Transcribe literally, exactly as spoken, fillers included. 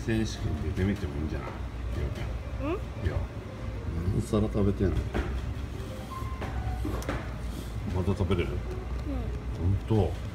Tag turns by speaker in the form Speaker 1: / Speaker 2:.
Speaker 1: 選手権出てみてもいいんじゃない？
Speaker 2: うん？
Speaker 1: いや、何皿食べてんの？まだ食べれる？
Speaker 2: うん。
Speaker 1: 本当。